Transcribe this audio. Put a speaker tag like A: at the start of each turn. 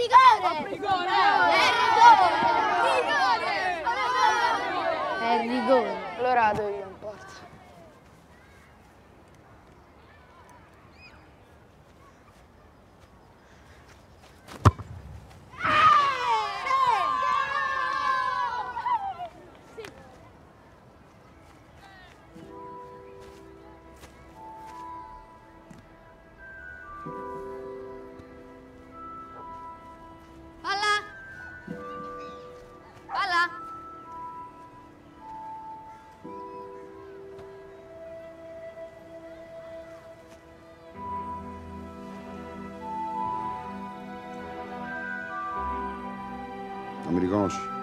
A: rigore!
B: Rigore!
A: È rigore!
C: Allora vado io, non importa.
A: Palla! Palla!
D: Non mi riconosci?